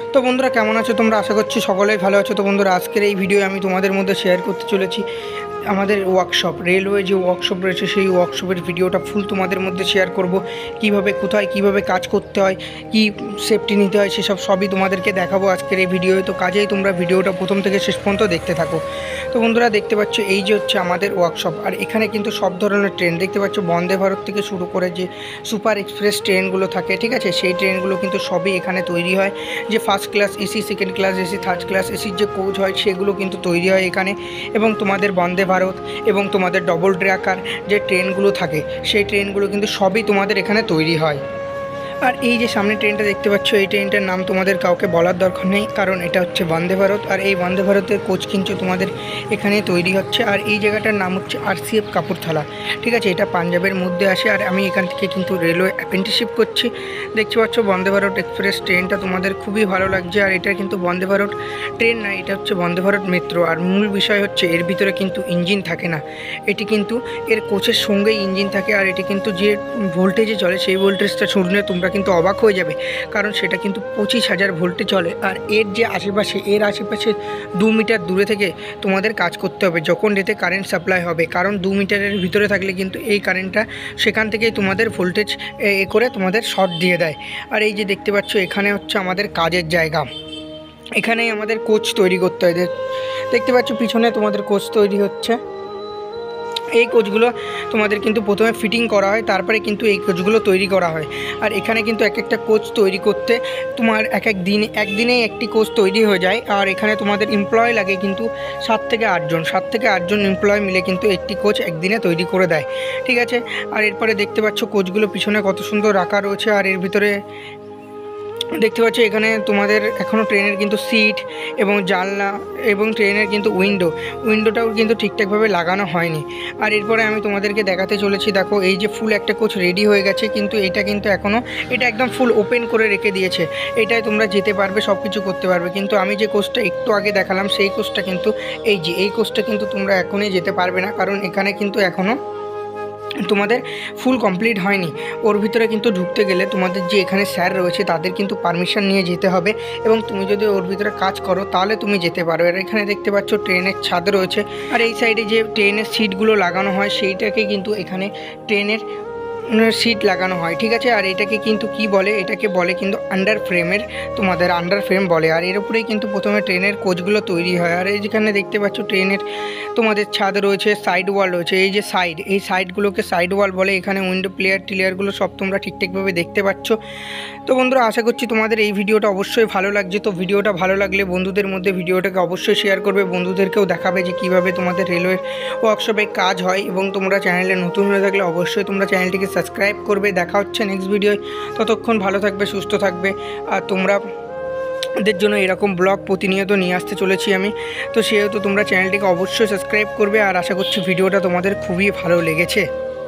তো বন্ধুরা কেমন আছো তোমরা? আশা করছি সকলেই ভালো আছো। তো বন্ধুরা আজকের এই ভিডিও আমি তোমাদের মধ্যে শেয়ার করতে চলেছি আমাদের ওয়ার্কশপ, রেলওয়ে যে ওয়ার্কশপ রয়েছে সেই ওয়ার্কশপের ভিডিওটা ফুল তোমাদের মধ্যে শেয়ার করব। কিভাবে কোথায় কিভাবে কাজ করতে হয়, কি সেফটি নিতে হয়, সেসব সবই তোমাদেরকে দেখাবো আজকের এই ভিডিওয়ে। তো কাজেই তোমরা ভিডিওটা প্রথম থেকে শেষ পর্যন্ত দেখতে থাকো। তো বন্ধুরা দেখতে পাচ্ছ এই যে হচ্ছে আমাদের ওয়ার্কশপ, আর এখানে কিন্তু সব ধরনের ট্রেন দেখতে পাচ্ছ, বন্দে ভারত থেকে শুরু করে যে সুপার এক্সপ্রেস ট্রেনগুলো থাকে, ঠিক আছে, সেই ট্রেনগুলো কিন্তু সবই এখানে তৈরি হয়। যে first class AC, second class AC, third class এসির যে কোচ হয় সেগুলো কিন্তু তৈরি হয় এখানে। এবং তোমাদের বন্দে ভারত এবং তোমাদের ডবল ট্র্যাকার যে ট্রেনগুলো থাকে সেই ট্রেনগুলো কিন্তু সবই তোমাদের এখানে তৈরি হয়। আর এই যে সামনে ট্রেনটা দেখতে পাচ্ছ, এই ট্রেনটার নাম তোমাদের কাউকে বলার দরকার নেই, কারণ এটা হচ্ছে বন্দে ভারত। আর এই বন্দে ভারতের কোচ কিন্তু তোমাদের এখানে তৈরি হচ্ছে। আর এই জায়গাটার নাম হচ্ছে RCF কাপুরথালা, ঠিক আছে, এটা পাঞ্জাবের মধ্যে আসে। আর আমি এখান থেকে কিন্তু রেলওয়ে অ্যাপ্রেন্টিসশিপ করছি। দেখতে পাচ্ছ বন্দে ভারত এক্সপ্রেস ট্রেনটা তোমাদের খুবই ভালো লাগছে। আর এটা কিন্তু বন্দে ভারত ট্রেন না, এটা হচ্ছে বন্দে ভারত মেট্রো। আর মূল বিষয় হচ্ছে এর ভিতরে কিন্তু ইঞ্জিন থাকে না, এটি কিন্তু এর কোচের সঙ্গেই ইঞ্জিন থাকে। আর এটি কিন্তু যে ভোল্টেজে চলে সেই ভোল্টেজটা শুনলে তোমরা কিন্তু অবাক হয়ে যাবে, কারণ সেটা কিন্তু 25,000 ভোল্টে চলে। আর এর যে আশেপাশে 2 মিটার দূরে থেকে তোমাদের কাজ করতে হবে যখন এতে কারেন্ট সাপ্লাই হবে, কারণ 2 মিটারের ভিতরে থাকলে কিন্তু এই কারেন্টটা সেখান থেকেই তোমাদের ভোল্টেজ করে তোমাদের শর্ট দিয়ে দেয়। আর এই যে দেখতে পাচ্ছ এখানে হচ্ছে আমাদের কাজের জায়গা, এখানেই আমাদের কোচ তৈরি করতে হয়। দেখতে পাচ্ছ পিছনে তোমাদের কোচ তৈরি হচ্ছে। এই কোচগুলো তোমাদের কিন্তু প্রথমে ফিটিং করা হয়, তারপরে কিন্তু এই কোচগুলো তৈরি করা হয়। আর এখানে কিন্তু এক একটা কোচ তৈরি করতে তোমার একদিনেই একটি কোচ তৈরি হয়ে যায়। আর এখানে তোমাদের এমপ্লয় লাগে কিন্তু 7 থেকে 8জন এমপ্লয় মিলে কিন্তু একটি কোচ একদিনে তৈরি করে দেয়, ঠিক আছে। আর এরপরে দেখতে পাচ্ছ কোচগুলো পিছনে কত সুন্দর রাখা রয়েছে। আর এর ভিতরে দেখতে পাচ্ছ এখানে তোমাদের এখনও ট্রেনের কিন্তু সিট এবং জানলা এবং ট্রেনের কিন্তু উইন্ডোটাও কিন্তু ঠিকঠাকভাবে লাগানো হয়নি। আর এরপরে আমি তোমাদেরকে দেখাতে চলেছি, দেখো এই যে ফুল একটা কোচ রেডি হয়ে গেছে, কিন্তু এটা কিন্তু এখনও এটা একদম ফুল ওপেন করে রেখে দিয়েছে। এটাই তোমরা যেতে পারবে, সব কিছু করতে পারবে। কিন্তু আমি যে কোচটা একটু আগে দেখালাম সেই কোচটা কিন্তু এই কোচটা কিন্তু তোমরা এখনই যেতে পারবে না, কারণ এখানে কিন্তু এখনও তোমাদের ফুল কমপ্লিট হয়নি। ওর ভিতরে কিন্তু ঢুকতে গেলে তোমাদের যে এখানে স্যার রয়েছে তাদের কিন্তু পারমিশন নিয়ে যেতে হবে, এবং তুমি যদি ওর ভিতরে কাজ করো তাহলে তুমি যেতে পারো। আর এখানে দেখতে পাচ্ছ ট্রেনের ছাদ রয়েছে। আর এই সাইডে যে ট্রেনের সিটগুলো লাগানো হয় সেইটাকে কিন্তু এখানে ট্রেনের সিট লাগানো হয়, ঠিক আছে। আর এটাকে কিন্তু কি বলে, এটাকে বলে কিন্তু আন্ডার ফ্রেম বলে। আর এর উপরেই কিন্তু প্রথমে ট্রেনের কোচগুলো তৈরি হয়। আর এই যেখানে দেখতে পাচ্ছ ট্রেনের তোমাদের ছাদ রয়েছে, সাইড ওয়াল রয়েছে। এই যে এই সাইডগুলোকে সাইড ওয়াল বলে। এখানে উইন্ডো টিলিয়ারগুলো সব তোমরা ঠিকঠাকভাবে দেখতে পাচ্ছ। তো বন্ধুরা আশা করছি তোমাদের এই ভিডিওটা অবশ্যই ভালো লাগছে। তো ভিডিওটা ভালো লাগলে বন্ধুদের মধ্যে ভিডিওটাকে অবশ্যই শেয়ার করবে, বন্ধুদেরকেও দেখাবে যে কীভাবে তোমাদের রেলওয়ের ওয়ার্কশপে কাজ হয়। এবং তোমরা চ্যানেলে নতুন হয়ে থাকলে অবশ্যই তোমরা চ্যানেলটিকে সাবস্ক্রাইব করবে। দেখা হচ্ছে নেক্সট ভিডিওয়, ততক্ষণ ভালো থাকবে, সুস্থ থাকবে। আর তোমরা দের জন্য এরকম ব্লগ প্রতিনিয়ত নিয়ে আসতে চলেছি আমি। তো সেহেতু তোমরা চ্যানেলটিকে অবশ্যই সাবস্ক্রাইব করবে। আর আশা করছি ভিডিওটা তোমাদের খুবই ভালো লেগেছে।